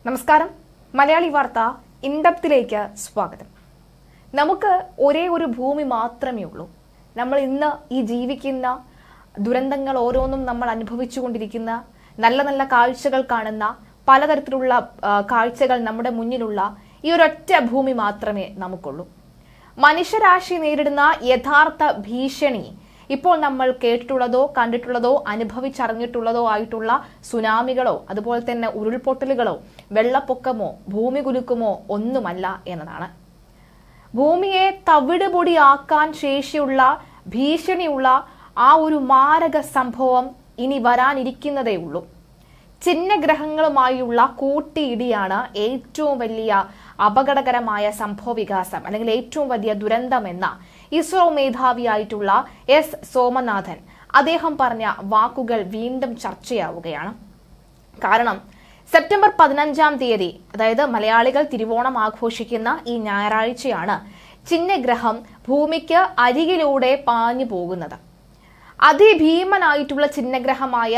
നമസ്കാരം. മലയാളി വാർത്ത ഇൻഡെപ്തിലേക്ക് സ്വാഗതം. നമുക്ക് ഒരേ ഒരു ഭൂമി മാത്രമേ ഉള്ളൂ. നമ്മൾ ഇന്ന് ഈ ജീവിക്കുന്ന ദുരന്തങ്ങൾ ഓരോന്നും നമ്മൾ അനുഭവിച്ചുകൊണ്ടിരിക്കുന്ന നല്ല നല്ല കാഴ്ചകൾ കാണുന്ന പലതരത്തിലുള്ള കാഴ്ചകൾ നമ്മുടെ മുന്നിലുള്ള ഈ ഒരൊറ്റ ഭൂമി മാത്രമേ നമുക്കുള്ളൂ. മനുഷ്യരാശി നേരിടുന്ന യഥാർത്ഥ ഭീഷണി ഇപ്പോൾ നമ്മൾ കേട്ടിട്ടുള്ളതോ കണ്ടിട്ടുള്ളതോ അനുഭവിച്ചറിഞ്ഞിട്ടുള്ളതോ ആയിട്ടുള്ള സുനാമികളോ അതുപോലെ തന്നെ ഉരുൾപൊട്ടലുകളോ വെള്ളപ്പൊക്കമോ ഭൂമി കുലുക്കുമോ ഒന്നുമല്ല എന്നതാണ്. ഭൂമിയെ തവിട് പൊടിയാക്കാൻ ശേഷിയുള്ള ഭീഷണിയുള്ള ആ ഒരു മാരക സംഭവം ഇനി വരാനിരിക്കുന്നതേ ഉള്ളൂ. ചിഹ്നഗ്രഹങ്ങളുമായുള്ള കൂട്ടിയിടിയാണ് ഏറ്റവും വലിയ അപകടകരമായ സംഭവ വികാസം അല്ലെങ്കിൽ ഏറ്റവും വലിയ ദുരന്തം എന്ന ഇസ്രോ മേധാവിയായിട്ടുള്ള എസ് സോമനാഥൻ അദ്ദേഹം പറഞ്ഞ വാക്കുകൾ വീണ്ടും ചർച്ചയാവുകയാണ്. കാരണം സെപ്റ്റംബർ 15-ാം തീയതി, അതായത് മലയാളികൾ തിരുവോണം ആഘോഷിക്കുന്ന ഈ ഞായറാഴ്ചയാണ് ചിഹ്നഗ്രഹം ഭൂമിക്ക് അരികിലൂടെ പാഞ്ഞു പോകുന്നത്. അതിഭീമനായിട്ടുള്ള ചിഹ്നഗ്രഹമായ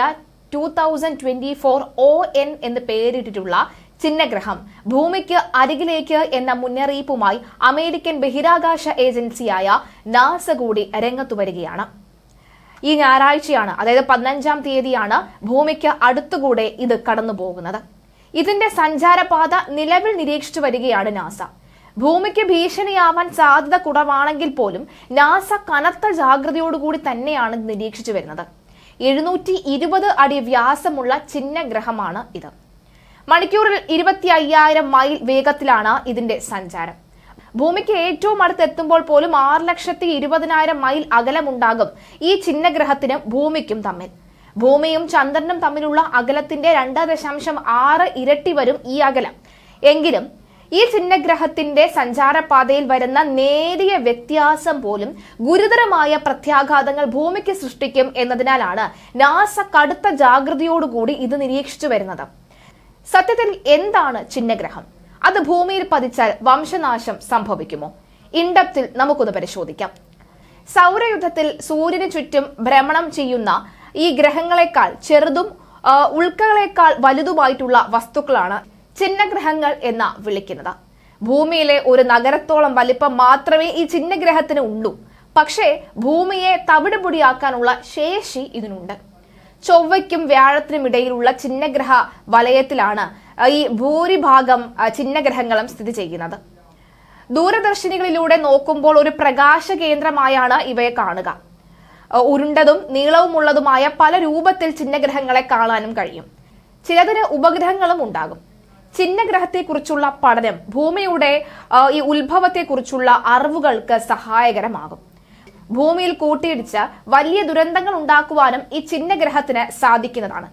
2024 ON എന്ന് പേരിട്ടിട്ടുള്ള ചിഹ്നഗ്രഹം ഭൂമിക്ക് അരികിലേക്ക് എന്ന മുന്നറിയിപ്പുമായി അമേരിക്കൻ ബഹിരാകാശ ഏജൻസിയായ നാസ കൂടി രംഗത്തു വരികയാണ്. ഈ ഞായറാഴ്ചയാണ്, അതായത് 15-ാം തീയതിയാണ് ഭൂമിക്ക് അടുത്തുകൂടെ ഇത് കടന്നു പോകുന്നത്. ഇതിന്റെ സഞ്ചാരപാത നിലവിൽ നിരീക്ഷിച്ചു വരികയാണ് നാസ. ഭൂമിക്ക് ഭീഷണിയാവാൻ സാധ്യത കുറവാണെങ്കിൽ പോലും നാസ കനത്ത ജാഗ്രതയോടുകൂടി തന്നെയാണ് നിരീക്ഷിച്ചു വരുന്നത്. 720 അടി വ്യാസമുള്ള ചിഹ്നഗ്രഹമാണ് ഇത്. മണിക്കൂറിൽ 25,000 മൈൽ വേഗത്തിലാണ് ഇതിന്റെ സഞ്ചാരം. ഭൂമിക്ക് ഏറ്റവും അടുത്തെത്തുമ്പോൾ പോലും 6,20,000 മൈൽ അകലമുണ്ടാകും ഈ ചിഹ്നഗ്രഹത്തിനും ഭൂമിക്കും തമ്മിൽ. ഭൂമിയും ചന്ദ്രനും തമ്മിലുള്ള അകലത്തിന്റെ 2.6 ഇരട്ടി വരും ഈ അകലം. എങ്കിലും ഈ ചിഹ്നഗ്രഹത്തിന്റെ സഞ്ചാരപാതയിൽ വരുന്ന നേരിയ വ്യത്യാസം പോലും ഗുരുതരമായ പ്രത്യാഘാതങ്ങൾ ഭൂമിക്ക് സൃഷ്ടിക്കും എന്നതിനാലാണ് നാസ കടുത്ത ജാഗ്രതയോടുകൂടി ഇത് നിരീക്ഷിച്ചു വരുന്നത്. സത്യത്തിൽ എന്താണ് ചിഹ്നഗ്രഹം? അത് ഭൂമിയിൽ പതിച്ചാൽ വംശനാശം സംഭവിക്കുമോ? ഇൻഡെപ്തിൽ നമുക്കൊന്ന് പരിശോധിക്കാം. സൗരയുദ്ധത്തിൽ സൂര്യന് ചുറ്റും ഭ്രമണം ചെയ്യുന്ന ഈ ഗ്രഹങ്ങളെക്കാൾ ചെറുതും ഉൽക്കകളെക്കാൾ വലുതുമായിട്ടുള്ള വസ്തുക്കളാണ് ചിഹ്നഗ്രഹങ്ങൾ എന്ന് വിളിക്കുന്നത്. ഭൂമിയിലെ ഒരു നഗരത്തോളം വലിപ്പം മാത്രമേ ഈ ചിഹ്നഗ്രഹത്തിന് ഉള്ളൂ. പക്ഷേ ഭൂമിയെ തവിട് പൊടിയാക്കാനുള്ള ശേഷി ഇതിനുണ്ട്. ചൊവ്വയ്ക്കും വ്യാഴത്തിനും ഇടയിലുള്ള ചിഹ്നഗ്രഹ വലയത്തിലാണ് ഈ ഭൂരിഭാഗം ചിഹ്നഗ്രഹങ്ങളും സ്ഥിതി ചെയ്യുന്നത്. ദൂരദർശിനികളിലൂടെ നോക്കുമ്പോൾ ഒരു പ്രകാശ കേന്ദ്രമായാണ് ഇവയെ കാണുക. ഉരുണ്ടതും നീളവുമുള്ളതുമായ പല രൂപത്തിൽ ചിഹ്നഗ്രഹങ്ങളെ കാണാനും കഴിയും. ചിലതിന് ഉപഗ്രഹങ്ങളും ഉണ്ടാകും. ചിഹ്നഗ്രഹത്തെക്കുറിച്ചുള്ള പഠനം ഭൂമിയുടെ ഈ ഉത്ഭവത്തെക്കുറിച്ചുള്ള അറിവുകൾക്ക് സഹായകരമാകും. ഭൂമിയിൽ കൂട്ടിയിടിച്ച് വലിയ ദുരന്തങ്ങൾ ഉണ്ടാക്കുവാനും ഈ ചിഹ്നഗ്രഹത്തിന് സാധിക്കുന്നതാണ്.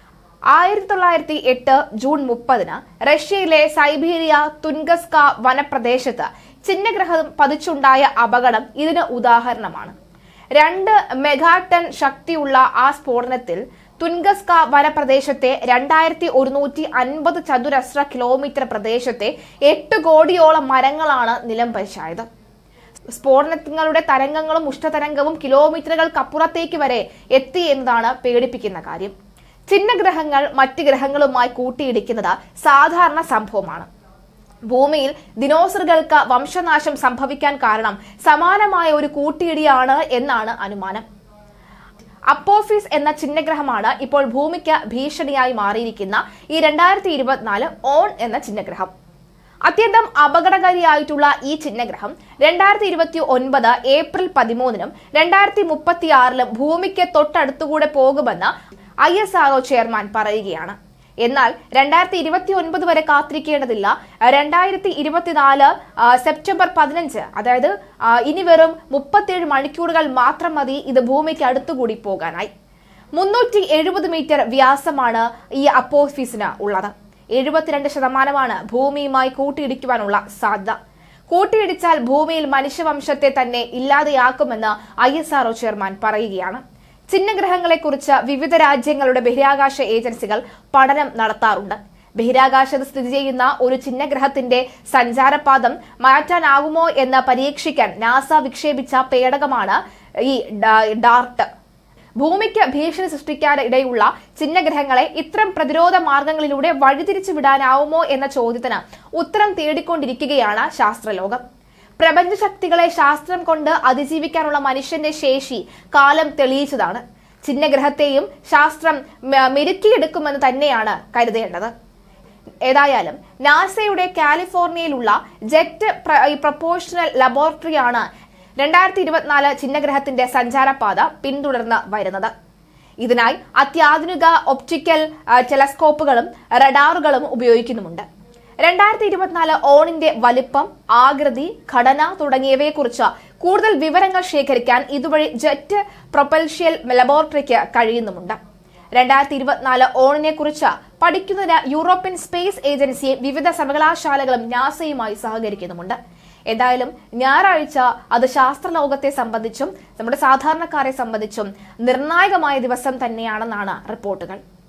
1908 ജൂൺ 30-ന് റഷ്യയിലെ സൈബീരിയ തുൻഗസ്ക വനപ്രദേശത്ത് ചിഹ്നഗ്രഹം പതിച്ചുണ്ടായ അപകടം ഇതിന് ഉദാഹരണമാണ്. 2 മെഗാടൺ ശക്തിയുള്ള ആ സ്ഫോടനത്തിൽ തുൻഗസ്ക വനപ്രദേശത്തെ 2150 ചതുരശ്ര കിലോമീറ്റർ പ്രദേശത്തെ 8 കോടിയോളം മരങ്ങളാണ് നിലം പരിശായത്. സ്ഫോടനങ്ങളുടെ തരംഗങ്ങളും ഉഷ്ണതരംഗവും കിലോമീറ്ററുകൾക്കപ്പുറത്തേക്ക് വരെ എത്തി എന്നതാണ് പേടിപ്പിക്കുന്ന കാര്യം. ചിഹ്നഗ്രഹങ്ങൾ മറ്റ് ഗ്രഹങ്ങളുമായി കൂട്ടിയിടിക്കുന്നത് സാധാരണ സംഭവമാണ്. ഭൂമിയിൽ ദിനോസറുകൾക്ക് വംശനാശം സംഭവിക്കാൻ കാരണം സമാനമായ ഒരു കൂട്ടിയിടിയാണ് എന്നാണ് അനുമാനം. അപ്പോഫീസ് എന്ന ചിഹ്നഗ്രഹമാണ് ഇപ്പോൾ ഭൂമിക്ക് ഭീഷണിയായി മാറിയിരിക്കുന്ന ഈ 2024 ON എന്ന ചിഹ്നഗ്രഹം. അത്യന്തം അപകടകാരിയായിട്ടുള്ള ഈ ചിഹ്നഗ്രഹം 2029 ഏപ്രിൽ 13-നും 2036-ലും ഭൂമിക്ക് തൊട്ടടുത്തുകൂടെ പോകുമെന്ന് ISRO ചെയർമാൻ പറയുകയാണ്. എന്നാൽ 2029 വരെ കാത്തിരിക്കേണ്ടതില്ല. 2024 സെപ്റ്റംബർ 15, അതായത് ഇനി വെറും 37 മണിക്കൂറുകൾ മാത്രം മതി ഇത് ഭൂമിക്ക് അടുത്തുകൂടി പോകാനായി. 370 മീറ്റർ വ്യാസമാണ് ഈ അപ്പോഫീസിന് ഉള്ളത്. 72% ഭൂമിയുമായി കൂട്ടിയിടിക്കുവാനുള്ള സാധ്യത. കൂട്ടിയിടിച്ചാൽ ഭൂമിയിൽ മനുഷ്യവംശത്തെ തന്നെ ഇല്ലാതെയാക്കുമെന്ന് ISRO ചെയർമാൻ പറയുകയാണ്. ചിഹ്നഗ്രഹങ്ങളെക്കുറിച്ച് വിവിധ രാജ്യങ്ങളുടെ ബഹിരാകാശ ഏജൻസികൾ പഠനം നടത്താറുണ്ട്. ബഹിരാകാശത്ത് സ്ഥിതി ചെയ്യുന്ന ഒരു ചിഹ്നഗ്രഹത്തിന്റെ സഞ്ചാരപാതം മാറ്റാനാകുമോ എന്ന് പരീക്ഷിക്കാൻ നാസ വിക്ഷേപിച്ച പേടകമാണ് ഈ ഡാർട്ട്. ഭൂമിക്ക് ഭീഷണി സൃഷ്ടിക്കാനിടയുള്ള ചിഹ്നഗ്രഹങ്ങളെ ഇത്തരം പ്രതിരോധ മാർഗങ്ങളിലൂടെ വഴിതിരിച്ചു വിടാനാവുമോ എന്ന ചോദ്യത്തിന് ഉത്തരം തേടിക്കൊണ്ടിരിക്കുകയാണ് ശാസ്ത്രലോകം. പ്രപഞ്ചശക്തികളെ ശാസ്ത്രം കൊണ്ട് അതിജീവിക്കാനുള്ള മനുഷ്യന്റെ ശേഷി കാലം തെളിയിച്ചതാണ്. ചിഹ്നഗ്രഹത്തെയും ശാസ്ത്രം മെരുക്കിയെടുക്കുമെന്ന് തന്നെയാണ് കരുതേണ്ടത്. ഏതായാലും നാസയുടെ കാലിഫോർണിയയിലുള്ള ജെറ്റ് പ്രൊപ്പോഷണൽ ലബോറട്ടറിയാണ് 2024 ചിഹ്നഗ്രഹത്തിന്റെ സഞ്ചാരപാത പിന്തുടർന്ന് വരുന്നത്. ഇതിനായി അത്യാധുനിക ഒപ്റ്റിക്കൽ ടെലസ്കോപ്പുകളും റഡാറുകളും ഉപയോഗിക്കുന്നുമുണ്ട്. 2024 ഓണിന്റെ വലിപ്പം, ആകൃതി, ഘടന തുടങ്ങിയവയെക്കുറിച്ച് കൂടുതൽ വിവരങ്ങൾ ശേഖരിക്കാൻ ഇതുവഴി ജെറ്റ് പ്രൊപ്പൽഷൻ ലബോറട്ടറിക്ക് കഴിയുന്നുമുണ്ട്. 2024 ഓണിനെ കുറിച്ച് പഠിക്കുന്നതിന് യൂറോപ്യൻ സ്പേസ് ഏജൻസിയും വിവിധ സർവകലാശാലകളും നാസയുമായി സഹകരിക്കുന്നുമുണ്ട്. എന്തായാലും ഞായറാഴ്ച അത് ശാസ്ത്രലോകത്തെ സംബന്ധിച്ചും നമ്മുടെ സാധാരണക്കാരെ സംബന്ധിച്ചും നിർണായകമായ ദിവസം തന്നെയാണെന്നാണ് റിപ്പോർട്ടുകൾ.